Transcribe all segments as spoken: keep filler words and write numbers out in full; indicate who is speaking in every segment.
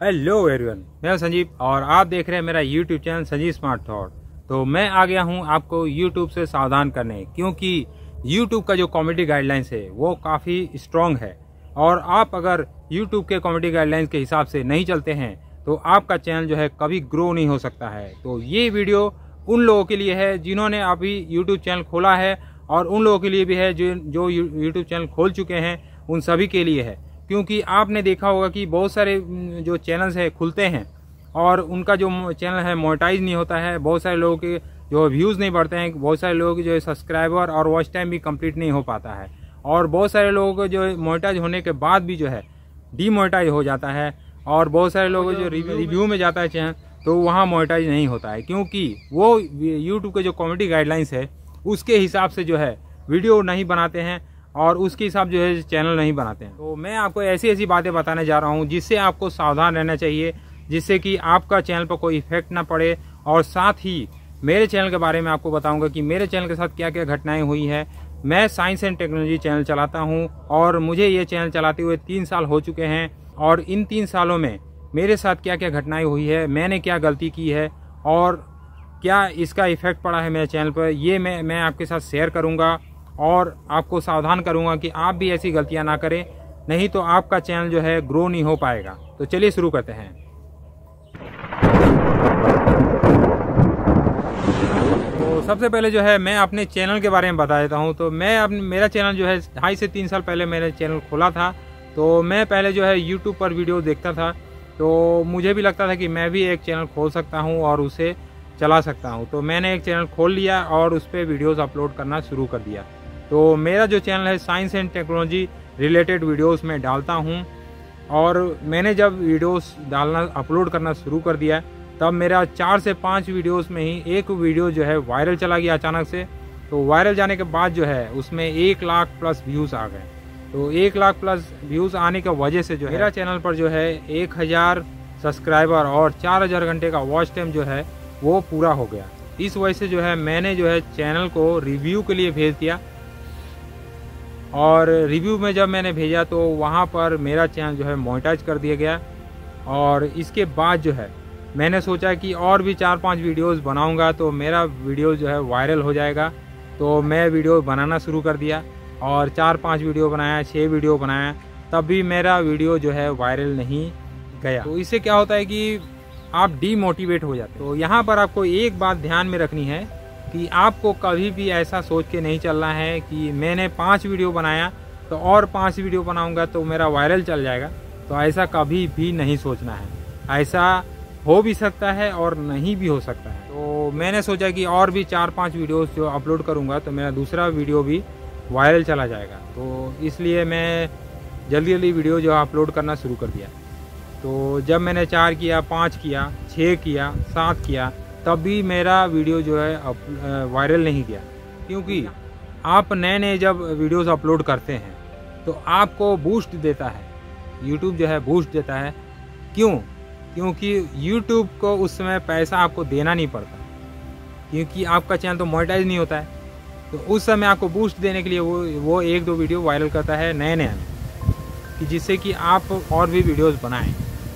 Speaker 1: Hello everyone, मैं हूं संजीव और आप देख रहे हैं मेरा YouTube channel Sanjeev smart thought. तो मैं आ गया हूं आपको यूट्यूब से सावधान करने, क्योंकि यूट्यूब का जो कॉमेडी गाइडलाइंस है वो काफ़ी स्ट्रॉन्ग है और आप अगर यूट्यूब के कॉमेडी गाइडलाइंस के हिसाब से नहीं चलते हैं तो आपका चैनल जो है कभी ग्रो नहीं हो सकता है। तो ये वीडियो उन लोगों के लिए है जिन्होंने अभी यूट्यूब चैनल खोला है और उन लोगों के लिए भी है जो जो यूट्यूब चैनल खोल चुके हैं, उन सभी के लिए है। क्योंकि आपने देखा होगा कि बहुत सारे जो चैनल्स है खुलते हैं और उनका जो चैनल है मोनेटाइज नहीं होता है, बहुत सारे लोगों के जो व्यूज़ नहीं बढ़ते हैं, बहुत सारे लोगों के जो सब्सक्राइबर और वॉच टाइम भी कंप्लीट नहीं हो पाता है और बहुत सारे लोगों को जो मोनेटाइज होने के बाद भी जो है डीमोनेटाइज हो जाता है और बहुत सारे लोगों जो रिव्यू में जाता है चैनल तो वहाँ मोनेटाइज नहीं होता है, क्योंकि वो यूट्यूब के जो कॉमेडी गाइडलाइंस है उसके हिसाब से जो है वीडियो नहीं बनाते हैं और उसके हिसाब जो है चैनल नहीं बनाते हैं। तो मैं आपको ऐसी ऐसी बातें बताने जा रहा हूं जिससे आपको सावधान रहना चाहिए, जिससे कि आपका चैनल पर कोई इफेक्ट ना पड़े। और साथ ही मेरे चैनल के बारे में आपको बताऊंगा कि मेरे चैनल के साथ क्या क्या घटनाएं हुई है। मैं साइंस एंड टेक्नोलॉजी चैनल चलाता हूँ और मुझे ये चैनल चलाते हुए तीन साल हो चुके हैं और इन तीन सालों में मेरे साथ क्या क्या घटनाएँ हुई है, मैंने क्या गलती की है और क्या इसका इफेक्ट पड़ा है मेरे चैनल पर, ये मैं मैं आपके साथ शेयर करूँगा और आपको सावधान करूंगा कि आप भी ऐसी गलतियां ना करें, नहीं तो आपका चैनल जो है ग्रो नहीं हो पाएगा। तो चलिए शुरू करते हैं। तो सबसे पहले जो है मैं अपने चैनल के बारे में बता देता हूं। तो मैं अपने मेरा चैनल जो है ढाई से तीन साल पहले मेरा चैनल खोला था। तो मैं पहले जो है यूट्यूब पर वीडियो देखता था, तो मुझे भी लगता था कि मैं भी एक चैनल खोल सकता हूँ और उसे चला सकता हूँ। तो मैंने एक चैनल खोल लिया और उस पर वीडियोज़ अपलोड करना शुरू कर दिया। तो मेरा जो चैनल है science and technology related videos में डालता हूं और मैंने जब वीडियोस डालना अपलोड करना शुरू कर दिया तब मेरा चार से पाँच वीडियोस में ही एक वीडियो जो है वायरल चला गया अचानक से। तो वायरल जाने के बाद जो है उसमें एक लाख प्लस व्यूज़ आ गए। तो एक लाख प्लस व्यूज़ आने की वजह से जो है मेरा चैनल पर जो है एक हज़ार सब्सक्राइबर और चार हज़ार घंटे का वॉच टाइम जो है वो पूरा हो गया। इस वजह से जो है मैंने जो है चैनल को रिव्यू के लिए भेज दिया और रिव्यू में जब मैंने भेजा तो वहाँ पर मेरा चैनल जो है मोनेटाइज कर दिया गया। और इसके बाद जो है मैंने सोचा कि और भी चार पांच वीडियोस बनाऊंगा तो मेरा वीडियो जो है वायरल हो जाएगा। तो मैं वीडियो बनाना शुरू कर दिया और चार पांच वीडियो बनाया, छः वीडियो बनाया, तब भी मेरा वीडियो जो है वायरल नहीं गया। तो इससे क्या होता है कि आप डीमोटिवेट हो जाते हैं। तो यहाँ पर आपको एक बात ध्यान में रखनी है कि आपको कभी भी ऐसा सोच के नहीं चलना है कि मैंने पांच वीडियो बनाया तो और पांच वीडियो बनाऊंगा तो मेरा वायरल चल जाएगा। तो ऐसा कभी भी नहीं सोचना है। ऐसा हो भी सकता है और नहीं भी हो सकता है। तो मैंने सोचा कि और भी चार पांच वीडियोस जो अपलोड करूंगा तो मेरा दूसरा वीडियो भी वायरल चला जाएगा। तो इसलिए मैं जल्दी जल्दी वीडियो जो अपलोड करना शुरू कर दिया। तो जब मैंने चार किया, पाँच किया, छः किया, सात किया, तब भी मेरा वीडियो जो है वायरल नहीं गया। क्योंकि आप नए नए जब वीडियोस अपलोड करते हैं तो आपको बूस्ट देता है, यूट्यूब जो है बूस्ट देता है। क्यों? क्योंकि यूट्यूब को उस समय पैसा आपको देना नहीं पड़ता, क्योंकि आपका चैनल तो मोनेटाइज नहीं होता है। तो उस समय आपको बूस्ट देने के लिए वो वो एक दो वीडियो वायरल करता है नए नए कि जिससे कि आप और भी वीडियोस बनाएं।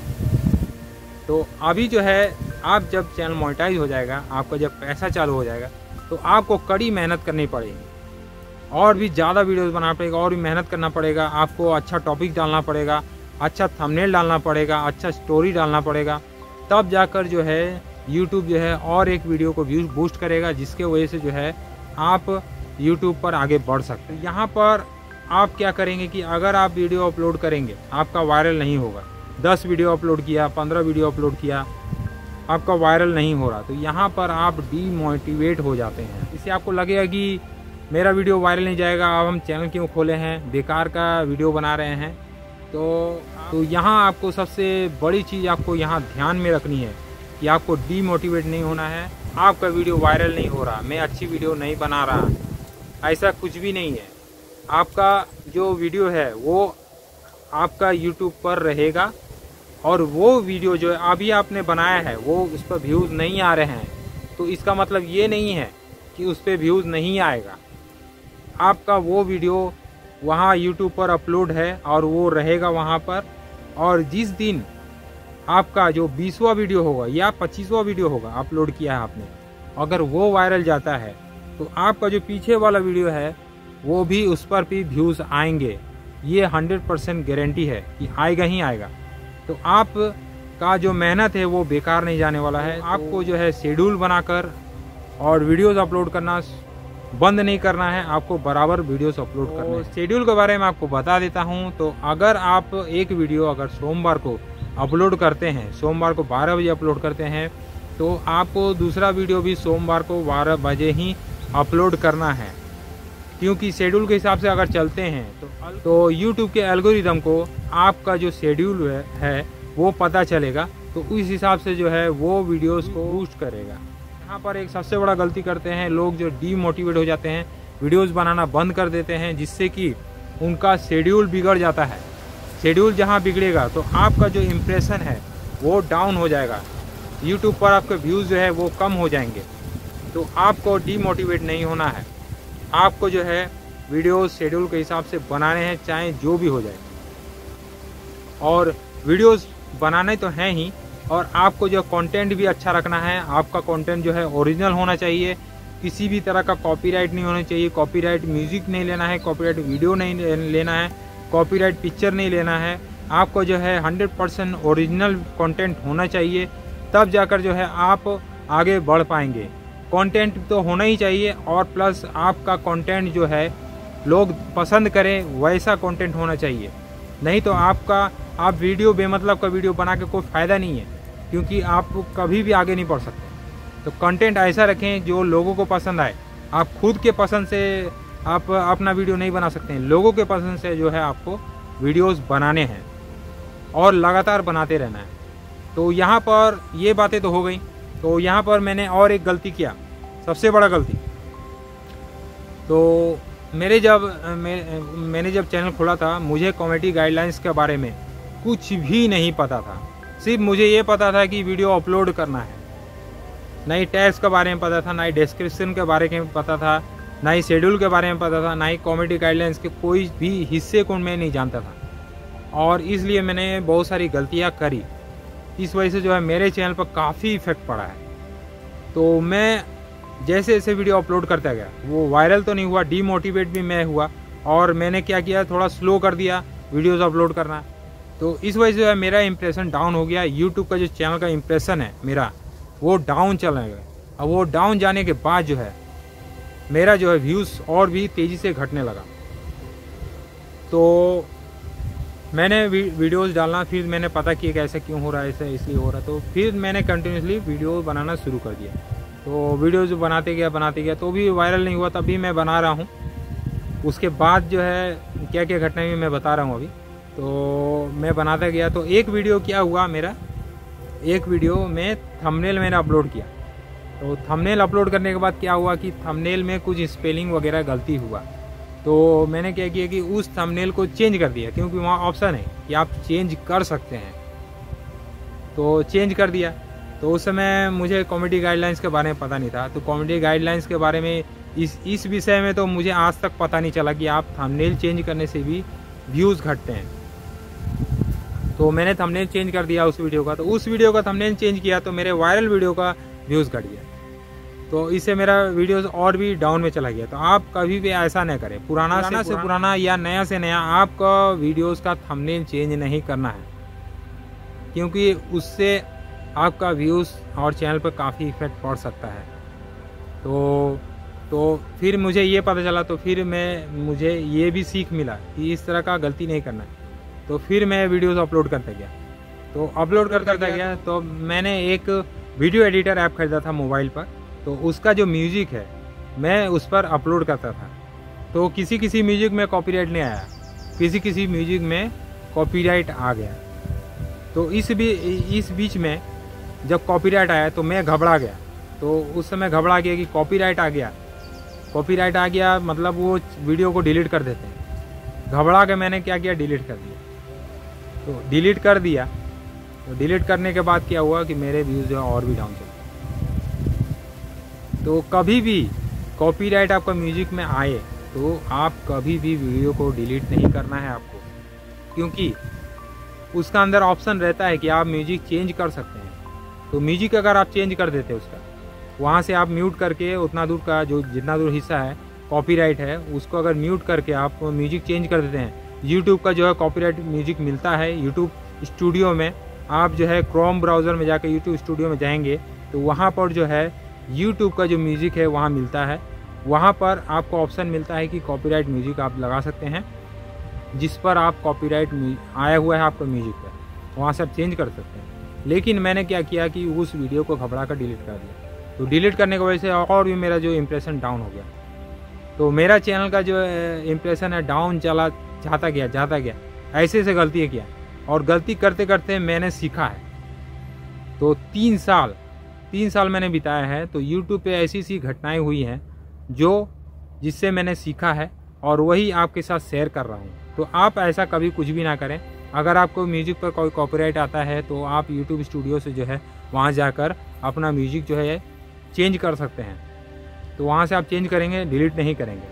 Speaker 1: तो अभी जो है आप जब चैनल मोनेटाइज हो जाएगा, आपका जब पैसा चालू हो जाएगा, तो आपको कड़ी मेहनत करनी पड़ेगी और भी ज़्यादा वीडियोस बनाना पड़ेगा और भी मेहनत करना पड़ेगा। आपको अच्छा टॉपिक डालना पड़ेगा, अच्छा थंबनेल डालना पड़ेगा, अच्छा स्टोरी डालना पड़ेगा, तब जाकर जो है यूट्यूब जो है और एक वीडियो को व्यूज बूस्ट करेगा, जिसके वजह से जो है आप यूट्यूब पर आगे बढ़ सकते हैं। यहाँ पर आप क्या करेंगे कि अगर आप वीडियो अपलोड करेंगे आपका वायरल नहीं होगा। दस वीडियो अपलोड किया, पंद्रह वीडियो अपलोड किया, आपका वायरल नहीं हो रहा, तो यहाँ पर आप डीमोटिवेट हो जाते हैं। इससे आपको लगेगा कि मेरा वीडियो वायरल नहीं जाएगा, अब हम चैनल क्यों खोले हैं, बेकार का वीडियो बना रहे हैं। तो तो यहाँ आपको सबसे बड़ी चीज़ आपको यहाँ ध्यान में रखनी है कि आपको डीमोटिवेट नहीं होना है। आपका वीडियो वायरल नहीं हो रहा, मैं अच्छी वीडियो नहीं बना रहा, ऐसा कुछ भी नहीं है। आपका जो वीडियो है वो आपका यूट्यूब पर रहेगा और वो वीडियो जो है अभी आपने बनाया है वो उस पर व्यूज़ नहीं आ रहे हैं, तो इसका मतलब ये नहीं है कि उस पर व्यूज़ नहीं आएगा। आपका वो वीडियो वहाँ यूट्यूब पर अपलोड है और वो रहेगा वहाँ पर। और जिस दिन आपका जो बीसवां वीडियो होगा या पच्चीसवां वीडियो होगा अपलोड किया है आपने, अगर वो वायरल जाता है तो आपका जो पीछे वाला वीडियो है वो भी उस पर भी व्यूज़ आएंगे। ये हंड्रेड परसेंट गारंटी है कि आएगा ही आएगा। तो आप का जो मेहनत है वो बेकार नहीं जाने वाला है। आपको जो है शेड्यूल बनाकर और वीडियोस अपलोड करना बंद नहीं करना है, आपको बराबर वीडियोस अपलोड करना है। शेड्यूल के बारे में आपको बता देता हूं। तो अगर आप एक वीडियो अगर सोमवार को अपलोड करते हैं, सोमवार को बारह बजे अपलोड करते हैं, तो आपको दूसरा वीडियो भी सोमवार को बारह बजे ही अपलोड करना है। क्योंकि शेड्यूल के हिसाब से अगर चलते हैं तो तो यूट्यूब के एल्गोरिदम को आपका जो शेड्यूल है, है वो पता चलेगा, तो उस हिसाब से जो है वो वीडियोस को बूस्ट करेगा। यहाँ पर एक सबसे बड़ा गलती करते हैं लोग, जो डीमोटिवेट हो जाते हैं, वीडियोस बनाना बंद कर देते हैं, जिससे कि उनका शेड्यूल बिगड़ जाता है। शेड्यूल जहाँ बिगड़ेगा तो आपका जो इम्प्रेशन है वो डाउन हो जाएगा, यूट्यूब पर आपके व्यूज़ जो है वो कम हो जाएंगे। तो आपको डीमोटिवेट नहीं होना है, आपको जो है वीडियोस शेड्यूल के हिसाब से बनाने हैं, चाहे जो भी हो जाए। और वीडियोस बनाने तो हैं ही, और आपको जो कंटेंट भी अच्छा रखना है। आपका कंटेंट जो है ओरिजिनल होना चाहिए, किसी भी तरह का कॉपीराइट नहीं होना चाहिए। कॉपीराइट म्यूजिक नहीं लेना है, कॉपीराइट वीडियो नहीं लेना है, कॉपीराइट पिक्चर नहीं लेना है। आपको जो है हंड्रेड परसेंट ओरिजिनल कंटेंट होना चाहिए, तब जाकर जो है आप आगे बढ़ पाएंगे। कंटेंट तो होना ही चाहिए, और प्लस आपका कंटेंट जो है लोग पसंद करें वैसा कंटेंट होना चाहिए। नहीं तो आपका आप वीडियो बेमतलब का वीडियो बना के कोई फ़ायदा नहीं है, क्योंकि आप कभी भी आगे नहीं बढ़ सकते। तो कंटेंट ऐसा रखें जो लोगों को पसंद आए। आप खुद के पसंद से आप अपना वीडियो नहीं बना सकते हैं, लोगों के पसंद से जो है आपको वीडियोस बनाने हैं और लगातार बनाते रहना है। तो यहाँ पर ये बातें तो हो गई। तो यहाँ पर मैंने और एक गलती किया, सबसे बड़ा गलती। तो मेरे जब मैं, मैंने जब चैनल खोला था, मुझे कॉमेडी गाइडलाइंस के बारे में कुछ भी नहीं पता था। सिर्फ मुझे ये पता था कि वीडियो अपलोड करना है, ना ही टैग्स के बारे में पता था, ना ही डिस्क्रिप्शन के बारे में पता था, ना ही शेड्यूल के बारे में पता था, ना ही कॉमेडी गाइडलाइंस के कोई भी हिस्से को मैं नहीं जानता था। और इसलिए मैंने बहुत सारी गलतियाँ करी। इस वजह से जो है मेरे चैनल पर काफ़ी इफेक्ट पड़ा है। तो मैं जैसे जैसे वीडियो अपलोड करता गया, वो वायरल तो नहीं हुआ, डीमोटिवेट भी मैं हुआ, और मैंने क्या किया, थोड़ा स्लो कर दिया वीडियोस अपलोड करना। तो इस वजह से जो है मेरा इंप्रेशन डाउन हो गया। यूट्यूब का जो चैनल का इंप्रेशन है मेरा, वो डाउन चला गया। अब वो डाउन जाने के बाद जो है मेरा जो है व्यूज़ और भी तेज़ी से घटने लगा। तो मैंने वीडियोस डालना, फिर मैंने पता किया कि ऐसा क्यों हो रहा है, ऐसा इसलिए हो रहा है। तो फिर मैंने कंटिन्यूसली वीडियो बनाना शुरू कर दिया। तो वीडियोस बनाते गया बनाते गया तो भी वायरल नहीं हुआ, तब भी मैं बना रहा हूँ। उसके बाद जो है क्या क्या घटनाएं मैं बता रहा हूँ अभी। तो मैं बनाता गया, तो एक वीडियो क्या हुआ मेरा, एक वीडियो में थंबनेल मैंने अपलोड किया। तो थंबनेल अपलोड करने के बाद क्या हुआ कि थंबनेल में कुछ स्पेलिंग वगैरह गलती हुआ। तो मैंने क्या किया कि उस थंबनेल को चेंज कर दिया, क्योंकि वहाँ ऑप्शन है कि आप चेंज कर सकते हैं। तो चेंज कर दिया। तो उस समय मुझे कॉमेडी गाइडलाइंस के बारे में पता नहीं था। तो कॉमेडी गाइडलाइंस के बारे में इस इस विषय में तो मुझे आज तक पता नहीं चला कि आप थंबनेल चेंज करने से भी व्यूज़ घटते हैं। तो मैंने थंबनेल चेंज कर दिया उस वीडियो का। तो उस वीडियो का थंबनेल चेंज किया तो मेरे वायरल वीडियो का व्यूज़ घट गया। तो इससे मेरा वीडियोस और भी डाउन में चला गया। तो आप कभी भी ऐसा न करें, पुराना, पुराना से पुराना, पुराना या नया से नया आपका वीडियोस का थंबनेल चेंज नहीं करना है, क्योंकि उससे आपका व्यूज़ और चैनल पर काफ़ी इफेक्ट पड़ सकता है। तो तो फिर मुझे ये पता चला, तो फिर मैं मुझे ये भी सीख मिला कि इस तरह का गलती नहीं करना है। तो फिर मैं वीडियोस अपलोड करता गया। तो अपलोड कर करता गया तो मैंने एक वीडियो एडिटर ऐप खरीदा था मोबाइल पर। तो उसका जो म्यूज़िक है मैं उस पर अपलोड करता था। तो किसी किसी म्यूज़िक में कॉपीराइट नहीं आया, किसी किसी म्यूज़िक में कॉपीराइट आ गया। तो इस भी इस बीच में जब कॉपीराइट आया तो मैं घबरा गया। तो उस समय घबरा गया कि कॉपीराइट आ गया, कॉपीराइट आ गया मतलब वो वीडियो को डिलीट कर देते हैं। घबरा के मैंने क्या किया, डिलीट कर दिया। तो डिलीट कर दिया। तो डिलीट करने के बाद क्या हुआ कि मेरे व्यूज़ जो है और भी डाउन चले। तो कभी भी कॉपीराइट आपका म्यूज़िक में आए तो आप कभी भी वीडियो को डिलीट नहीं करना है आपको, क्योंकि उसका अंदर ऑप्शन रहता है कि आप म्यूजिक चेंज कर सकते हैं। तो म्यूजिक अगर आप चेंज कर देते हैं उसका, वहाँ से आप म्यूट करके उतना दूर का जो जितना दूर हिस्सा है कॉपीराइट है उसको अगर म्यूट करके आप म्यूजिक चेंज कर देते हैं, यूट्यूब का जो है कॉपीराइट म्यूजिक मिलता है यूट्यूब स्टूडियो में। आप जो है क्रोम ब्राउज़र में जाकर यूट्यूब स्टूडियो में जाएंगे तो वहाँ पर जो है यूट्यूब का जो म्यूज़िक है वहाँ मिलता है। वहाँ पर आपको ऑप्शन मिलता है कि कॉपीराइट म्यूज़िक आप लगा सकते हैं, जिस पर आप कॉपीराइट आया हुआ है आपका म्यूज़िक पर, वहाँ से आप चेंज कर सकते हैं। लेकिन मैंने क्या किया कि उस वीडियो को घबरा कर डिलीट कर दिया। तो डिलीट करने की वजह से और भी मेरा जो इम्प्रेशन डाउन हो गया। तो मेरा चैनल का जो इम्प्रेशन है डाउन चला जाता गया जाता गया ऐसे से गलती किया, और गलती करते करते मैंने सीखा है। तो तीन साल तीन साल मैंने बिताया है। तो यूट्यूब पे ऐसी सी घटनाएं हुई हैं जो जिससे मैंने सीखा है और वही आपके साथ शेयर कर रहा हूँ। तो आप ऐसा कभी कुछ भी ना करें। अगर आपको म्यूज़िक पर कोई कॉपीराइट आता है तो आप यूट्यूब स्टूडियो से जो है वहाँ जाकर अपना म्यूज़िक जो है चेंज कर सकते हैं। तो वहाँ से आप चेंज करेंगे, डिलीट नहीं करेंगे।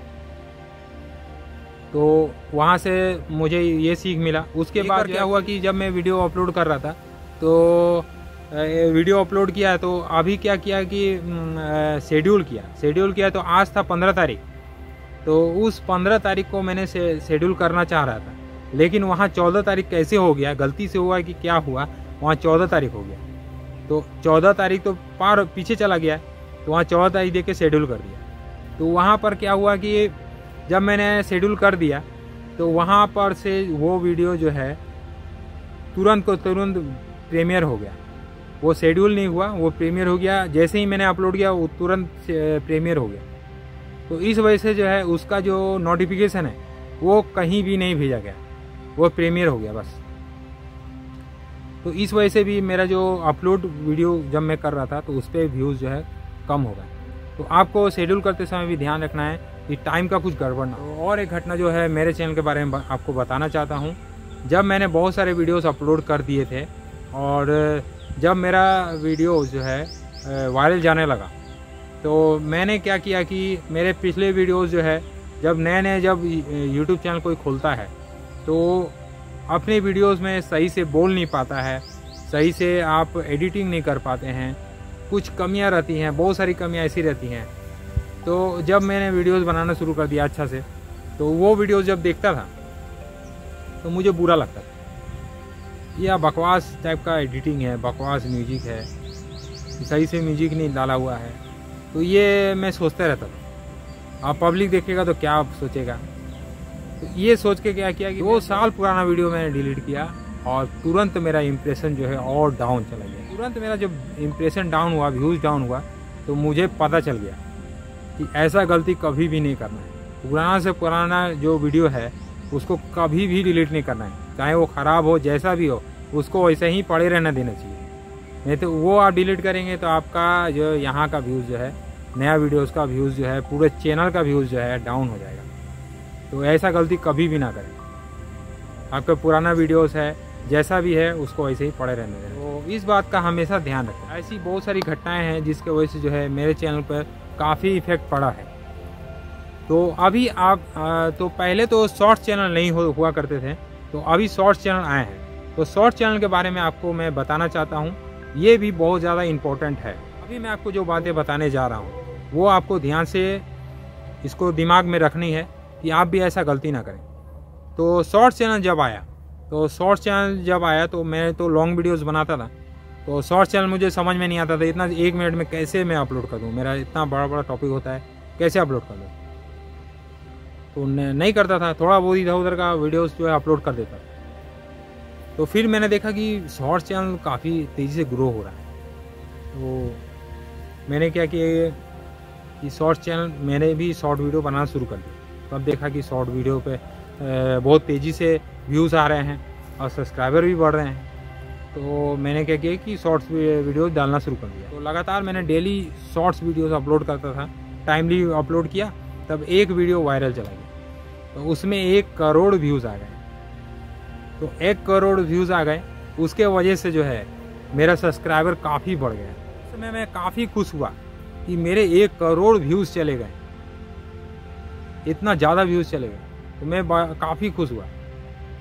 Speaker 1: तो वहाँ से मुझे ये सीख मिला। उसके बाद क्या हुआ कि जब मैं वीडियो अपलोड कर रहा था तो वीडियो अपलोड किया तो अभी क्या किया कि शेड्यूल किया शेड्यूल किया तो आज था पंद्रह तारीख। तो उस पंद्रह तारीख को मैंने शेड्यूल करना चाह रहा था, लेकिन वहाँ चौदह तारीख कैसे हो गया, गलती से हुआ कि क्या हुआ, वहाँ चौदह तारीख हो गया। तो चौदह तारीख तो पार पीछे चला गया, तो वहाँ चौदह तारीख दे के शेड्यूल कर दिया। तो वहाँ पर क्या हुआ कि जब मैंने शेड्यूल कर दिया तो वहाँ पर से वो वीडियो जो है तुरंत को तुरंत प्रीमियर हो गया। वो शेड्यूल नहीं हुआ, वो प्रीमियर हो गया। जैसे ही मैंने अपलोड किया वो तुरंत प्रीमियर हो गया। तो इस वजह से जो है उसका जो नोटिफिकेशन है वो कहीं भी नहीं भेजा गया, वो प्रीमियर हो गया बस। तो इस वजह से भी मेरा जो अपलोड वीडियो जब मैं कर रहा था तो उस पर व्यूज़ जो है कम हो गए। तो आपको शेड्यूल करते समय भी ध्यान रखना है कि टाइम का कुछ गड़बड़ ना हो। और एक घटना जो है मेरे चैनल के बारे में आपको बताना चाहता हूँ। जब मैंने बहुत सारे वीडियोस अपलोड कर दिए थे और जब मेरा वीडियो जो है वायरल जाने लगा तो मैंने क्या किया कि मेरे पिछले वीडियोस जो है जब नए नए जब यूट्यूब चैनल कोई खोलता है तो अपने वीडियोस में सही से बोल नहीं पाता है, सही से आप एडिटिंग नहीं कर पाते हैं, कुछ कमियां रहती हैं, बहुत सारी कमियां ऐसी रहती हैं। तो जब मैंने वीडियोस बनाना शुरू कर दिया अच्छा से, तो वो वीडियोस जब देखता था तो मुझे बुरा लगता था, यह बकवास टाइप का एडिटिंग है, बकवास म्यूजिक है, सही से म्यूजिक नहीं डाला हुआ है। तो ये मैं सोचता रहता था, अब पब्लिक देखेगा तो क्या सोचेगा। तो ये सोच के क्या किया कि दो साल पुराना वीडियो मैंने डिलीट किया और तुरंत मेरा इम्प्रेशन जो है और डाउन चला गया। तुरंत मेरा जब इम्प्रेशन डाउन हुआ, व्यूज़ डाउन हुआ, तो मुझे पता चल गया कि ऐसा गलती कभी भी नहीं करना है। पुराना से पुराना जो वीडियो है उसको कभी भी डिलीट नहीं करना है, चाहे वो ख़राब हो, जैसा भी हो, उसको वैसे ही पड़े रहना देना चाहिए। नहीं तो वो आप डिलीट करेंगे तो आपका जो यहाँ का व्यूज़ जो है, नया वीडियोस का व्यूज़ जो है, पूरे चैनल का व्यूज़ जो है डाउन हो जाएगा। तो ऐसा गलती कभी भी ना करें। आपका पुराना वीडियोस है, जैसा भी है, उसको ऐसे ही पड़े रहने दें। तो इस बात का हमेशा ध्यान रखें। ऐसी बहुत सारी घटनाएं हैं जिसके वजह से जो है मेरे चैनल पर काफ़ी इफेक्ट पड़ा है। तो अभी आप तो पहले तो शॉर्ट्स चैनल नहीं हुआ करते थे, तो अभी शॉर्ट्स चैनल आए हैं। तो शॉर्ट्स चैनल के बारे में आपको मैं बताना चाहता हूँ, ये भी बहुत ज़्यादा इम्पोर्टेंट है। अभी मैं आपको जो बातें बताने जा रहा हूँ वो आपको ध्यान से इसको दिमाग में रखनी है कि आप भी ऐसा गलती ना करें। तो शॉर्ट्स चैनल जब आया तो शॉर्ट्स चैनल जब आया तो मैं तो लॉन्ग वीडियोस बनाता था। तो शॉर्ट्स चैनल मुझे समझ में नहीं आता था, इतना एक मिनट में कैसे मैं अपलोड कर दूँ, मेरा इतना बड़ा बड़ा टॉपिक होता है, कैसे अपलोड कर दूँ। तो नहीं करता था, थोड़ा बहुत इधर उधर का वीडियोस जो है अपलोड कर देता था। तो फिर मैंने देखा कि शॉर्ट्स चैनल काफ़ी तेज़ी से ग्रो हो रहा है। तो मैंने क्या किया कि शॉर्ट्स चैनल मैंने भी शॉर्ट वीडियो बनाना शुरू कर दिया। तब देखा कि शॉर्ट वीडियो पे बहुत तेज़ी से व्यूज़ आ रहे हैं और सब्सक्राइबर भी बढ़ रहे हैं। तो मैंने क्या किया कि शॉर्ट्स वीडियो डालना शुरू कर दिया। तो लगातार मैंने डेली शॉर्ट्स वीडियोस अपलोड करता था, टाइमली अपलोड किया, तब एक वीडियो वायरल चला गया। तो उसमें एक करोड़ व्यूज़ आ गए। तो एक करोड़ व्यूज़ आ गए, उसके वजह से जो है मेरा सब्सक्राइबर काफ़ी बढ़ गया। उस समय मैं काफ़ी खुश हुआ कि मेरे एक करोड़ व्यूज़ चले गए, इतना ज़्यादा व्यूज़ चले गए। तो मैं काफ़ी खुश हुआ।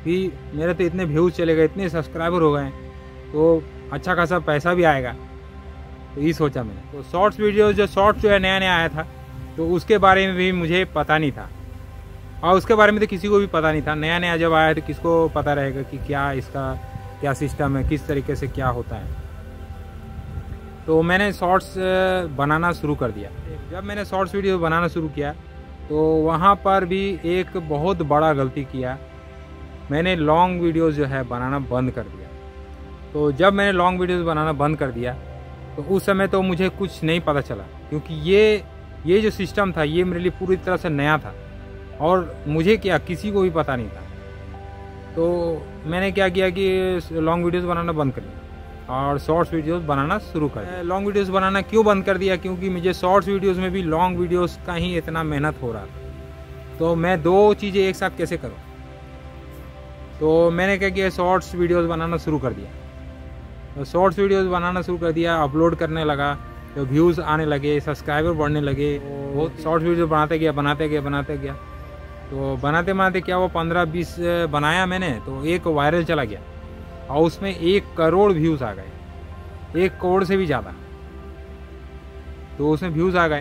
Speaker 1: कि मेरे तो इतने व्यूज़ चले गए, इतने सब्सक्राइबर हो गए, तो अच्छा खासा पैसा भी आएगा। तो ये सोचा मैंने। तो शॉर्ट्स वीडियो जो शॉर्ट्स जो है नया नया आया था, तो उसके बारे में भी मुझे पता नहीं था, और उसके बारे में तो किसी को भी पता नहीं था। नया नया जब आया तो किसको पता रहेगा कि क्या इसका क्या सिस्टम है, किस तरीके से क्या होता है। तो मैंने शॉर्ट्स बनाना शुरू कर दिया। जब मैंने शॉर्ट्स वीडियो बनाना शुरू किया तो वहाँ पर भी एक बहुत बड़ा गलती किया, मैंने लॉन्ग वीडियोस जो है बनाना बंद कर दिया। तो जब मैंने लॉन्ग वीडियोस बनाना बंद कर दिया तो उस समय तो मुझे कुछ नहीं पता चला, क्योंकि ये ये जो सिस्टम था ये मेरे लिए पूरी तरह से नया था और मुझे क्या किसी को भी पता नहीं था। तो मैंने क्या किया कि लॉन्ग वीडियोस बनाना बंद कर दिया और शॉर्ट्स वीडियोस बनाना शुरू कर दिया। लॉन्ग वीडियोस बनाना क्यों बंद कर दिया? क्योंकि मुझे शॉर्ट्स वीडियोस में भी लॉन्ग वीडियोस का ही इतना मेहनत हो रहा था, तो मैं दो चीज़ें एक साथ कैसे करूं? तो मैंने क्या किया, शॉर्ट्स वीडियोस बनाना शुरू कर दिया। तो शॉर्ट्स वीडियोस बनाना शुरू कर दिया, अपलोड करने लगा, तो व्यूज़ आने लगे, सब्सक्राइबर बढ़ने लगे। बहुत शॉर्ट्स वीडियो बनाते गया बनाते गया बनाते गया तो बनाते बनाते क्या हुआ, पंद्रह बीस बनाया मैंने, तो एक वायरल चला गया और उसमें एक करोड़ व्यूज़ आ गए, एक करोड़ से भी ज़्यादा। तो उसमें व्यूज़ आ गए,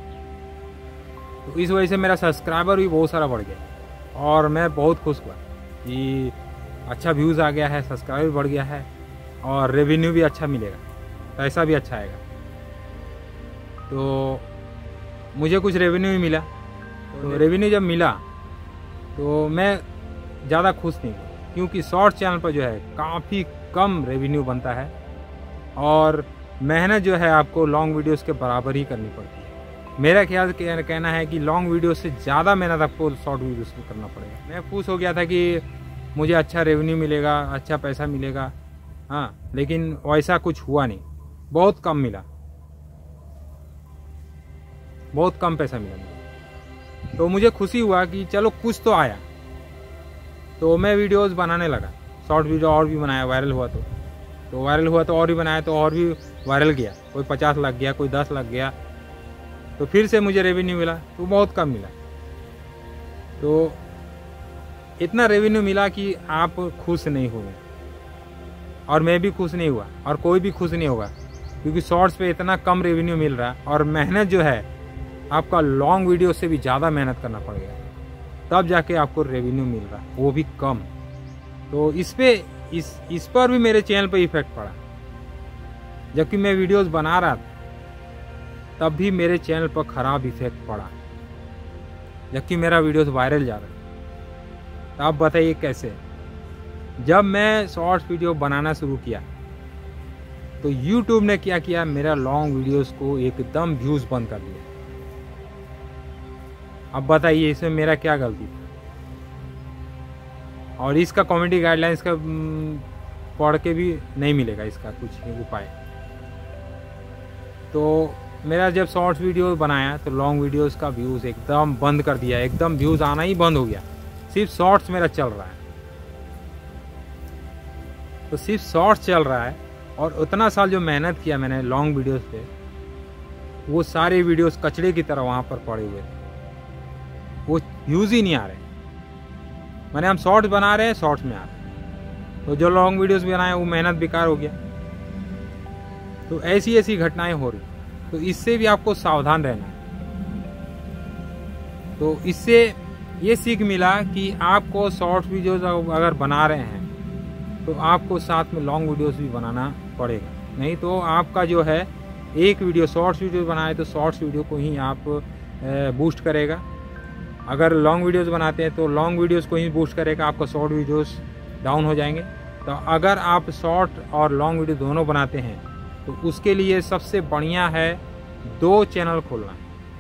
Speaker 1: तो इस वजह से मेरा सब्सक्राइबर भी बहुत सारा बढ़ गया और मैं बहुत खुश हुआ कि अच्छा व्यूज़ आ गया है, सब्सक्राइबर बढ़ गया है और रेवेन्यू भी अच्छा मिलेगा, पैसा भी अच्छा आएगा। तो मुझे कुछ रेवेन्यू भी मिला। तो रेवेन्यू जब मिला तो मैं ज़्यादा खुश नहीं हुआ, क्योंकि शॉर्ट चैनल पर जो है काफ़ी कम रेवेन्यू बनता है और मेहनत जो है आपको लॉन्ग वीडियोस के बराबर ही करनी पड़ती है। मेरा ख्याल कहना है कि लॉन्ग वीडियो से ज़्यादा मेहनत आपको शॉर्ट वीडियोस को करना पड़ेगा। मैं खुश हो गया था कि मुझे अच्छा रेवेन्यू मिलेगा, अच्छा पैसा मिलेगा, हाँ, लेकिन वैसा कुछ हुआ नहीं, बहुत कम मिला, बहुत कम पैसा मिला मुझे। तो मुझे खुशी हुआ कि चलो कुछ तो आया। तो मैं वीडियोस बनाने लगा, शॉर्ट वीडियो और भी बनाया, वायरल हुआ तो तो वायरल हुआ तो और भी बनाया, तो और भी वायरल गया, कोई पचास लग गया, कोई दस लग गया, तो फिर से मुझे रेवेन्यू मिला, तो बहुत कम मिला। तो इतना रेवेन्यू मिला कि आप खुश नहीं हुए और मैं भी खुश नहीं हुआ और कोई भी खुश नहीं होगा, क्योंकि शॉर्ट्स पे इतना कम रेवेन्यू मिल रहा है और मेहनत जो है आपका लॉन्ग वीडियो से भी ज़्यादा मेहनत करना पड़ेगा, तब जाके आपको रेवेन्यू मिल रहा है, वो भी कम। तो इस पे इस इस पर भी मेरे चैनल पर इफेक्ट पड़ा। जबकि मैं वीडियोस बना रहा था तब भी मेरे चैनल पर ख़राब इफेक्ट पड़ा, जबकि मेरा वीडियोस वायरल जा रहा है। तो आप बताइए कैसे? जब मैं शॉर्ट्स वीडियो बनाना शुरू किया तो यूट्यूब ने क्या किया, मेरा लॉन्ग वीडियोस को एकदम व्यूज़ बंद कर दिया। अब बताइए इसमें मेरा क्या गलती था? और इसका कम्युनिटी गाइडलाइंस का पढ़ के भी नहीं मिलेगा इसका कुछ उपाय। तो मेरा जब शॉर्ट्स वीडियो बनाया तो लॉन्ग वीडियोस का व्यूज़ एकदम बंद कर दिया, एकदम व्यूज़ आना ही बंद हो गया। सिर्फ शॉर्ट्स मेरा चल रहा है, तो सिर्फ शॉर्ट्स चल रहा है और उतना साल जो मेहनत किया मैंने लॉन्ग वीडियोस पे, वो सारे वीडियोस कचड़े की तरह वहाँ पर पड़े हुए थे, वो व्यूज़ ही नहीं आ रहे। मैंने हम शॉर्ट्स बना रहे हैं, शॉर्ट्स में आ रहे हैं, तो जो लॉन्ग वीडियोस बनाए वो मेहनत बेकार हो गया। तो ऐसी ऐसी घटनाएं हो रही, तो इससे भी आपको सावधान रहना है। तो इससे ये सीख मिला कि आपको शॉर्ट वीडियोस अगर बना रहे हैं तो आपको साथ में लॉन्ग वीडियोस भी बनाना पड़ेगा, नहीं तो आपका जो है एक वीडियो शॉर्ट्स वीडियो बनाए तो शॉर्ट्स वीडियो को ही आप बूस्ट करेगा। अगर लॉन्ग वीडियोस बनाते हैं तो लॉन्ग वीडियोस को ही बूस्ट करेगा, आपका शॉर्ट वीडियोस डाउन हो जाएंगे। तो अगर आप शॉर्ट और लॉन्ग वीडियो दोनों बनाते हैं तो उसके लिए सबसे बढ़िया है दो चैनल खोलना।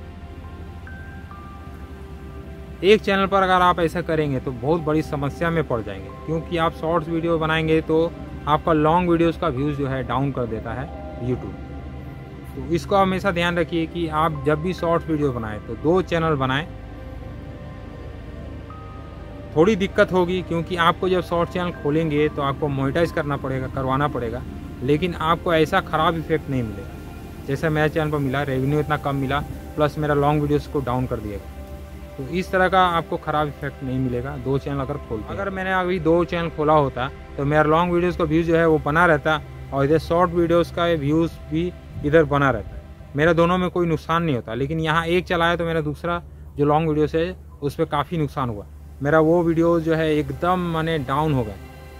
Speaker 1: एक चैनल पर अगर आप ऐसा करेंगे तो बहुत बड़ी समस्या में पड़ जाएंगे, क्योंकि आप शॉर्ट्स वीडियो बनाएंगे तो आपका लॉन्ग वीडियोस का व्यूज़ जो है डाउन कर देता है यूट्यूब। तो इसको हमेशा ध्यान रखिए कि आप जब भी शॉर्ट्स वीडियो बनाएं तो दो चैनल बनाएं। थोड़ी दिक्कत होगी, क्योंकि आपको जब शॉर्ट चैनल खोलेंगे तो आपको मोनेटाइज करना पड़ेगा, करवाना पड़ेगा, लेकिन आपको ऐसा ख़राब इफेक्ट नहीं मिलेगा जैसा मेरे चैनल पर मिला। रेवेन्यू इतना कम मिला, प्लस मेरा लॉन्ग वीडियोस को डाउन कर दिएगा। तो इस तरह का आपको ख़राब इफेक्ट नहीं मिलेगा दो चैनल अगर खोलते। अगर मैंने अभी दो चैनल खोला होता तो मेरा लॉन्ग वीडियोज़ का व्यूज़ जो है वो बना रहता और इधर शॉर्ट वीडियोज़ का व्यूज़ भी इधर बना रहता। मेरा दोनों में कोई नुकसान नहीं होता, लेकिन यहाँ एक चलाया तो मेरा दूसरा जो लॉन्ग वीडियोस है उस पर काफ़ी नुकसान हुआ। मेरा वो वीडियो जो है एकदम माने डाउन हो गए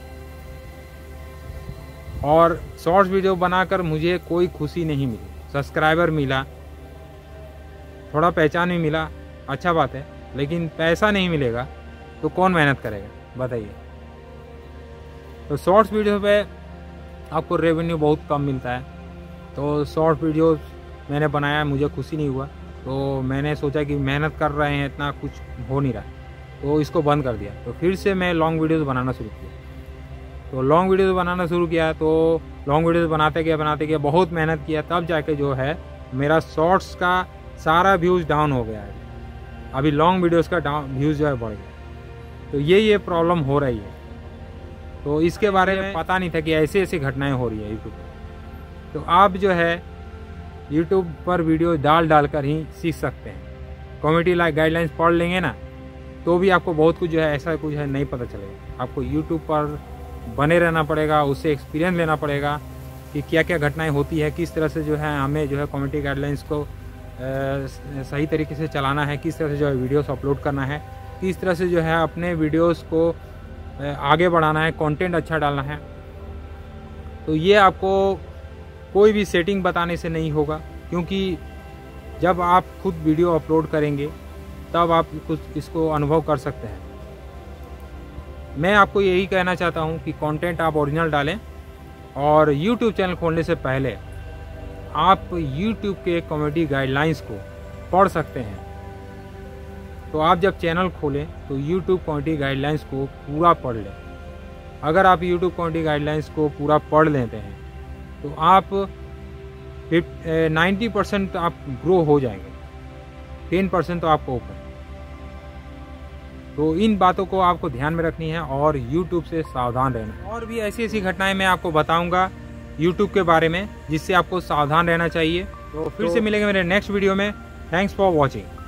Speaker 1: और शॉर्ट्स वीडियो बनाकर मुझे कोई खुशी नहीं मिली। सब्सक्राइबर मिला, थोड़ा पहचान भी मिला, अच्छा बात है, लेकिन पैसा नहीं मिलेगा तो कौन मेहनत करेगा बताइए। तो शॉर्ट्स वीडियो पे आपको रेवेन्यू बहुत कम मिलता है, तो शॉर्ट वीडियो मैंने बनाया, मुझे खुशी नहीं हुआ, तो मैंने सोचा कि मेहनत कर रहे हैं इतना कुछ हो नहीं रहा, तो इसको बंद कर दिया। तो फिर से मैं लॉन्ग वीडियोस बनाना शुरू किया। तो लॉन्ग वीडियोस बनाना शुरू किया तो लॉन्ग वीडियोस बनाते गया बनाते गया बहुत मेहनत किया, तब जाके जो है मेरा शॉर्ट्स का सारा व्यूज़ डाउन हो गया है। अभी लॉन्ग वीडियोस का डाउन व्यूज़ जो है बढ़ गया। तो ये ये प्रॉब्लम हो रही है। तो इसके बारे में पता नहीं था कि ऐसी ऐसी घटनाएँ हो रही है यूट्यूब पर। तो आप जो है यूट्यूब पर वीडियो डाल डाल कर ही सीख सकते हैं। कम्युनिटी लाइक गाइडलाइंस पढ़ लेंगे ना तो भी आपको बहुत कुछ जो है ऐसा कुछ है नहीं पता चलेगा। आपको यूट्यूब पर बने रहना पड़ेगा, उससे एक्सपीरियंस लेना पड़ेगा कि क्या क्या घटनाएं होती है, किस तरह से जो है हमें जो है कम्युनिटी गाइडलाइंस को आ, सही तरीके से चलाना है, किस तरह से जो है वीडियोस अपलोड करना है, किस तरह से जो है अपने वीडियोस को आगे बढ़ाना है, कंटेंट अच्छा डालना है। तो ये आपको कोई भी सेटिंग बताने से नहीं होगा, क्योंकि जब आप खुद वीडियो अपलोड करेंगे तब आप कुछ इसको अनुभव कर सकते हैं। मैं आपको यही कहना चाहता हूं कि कंटेंट आप ओरिजिनल डालें और यूट्यूब चैनल खोलने से पहले आप यूट्यूब के कम्युनिटी गाइडलाइंस को पढ़ सकते हैं। तो आप जब चैनल खोलें तो यूट्यूब कम्युनिटी गाइडलाइंस को पूरा पढ़ लें। अगर आप यूट्यूब कम्युनिटी गाइडलाइंस को पूरा पढ़ लेते हैं तो आप नाइन्टी परसेंट आप ग्रो हो जाएंगे, टेन परसेंट तो आपको ऊपर। तो इन बातों को आपको ध्यान में रखनी है और यूट्यूब से सावधान रहना। और भी ऐसी ऐसी घटनाएं मैं आपको बताऊंगा यूट्यूब के बारे में जिससे आपको सावधान रहना चाहिए। तो फिर तो, से मिलेंगे मेरे नेक्स्ट वीडियो में। Thanks for watching.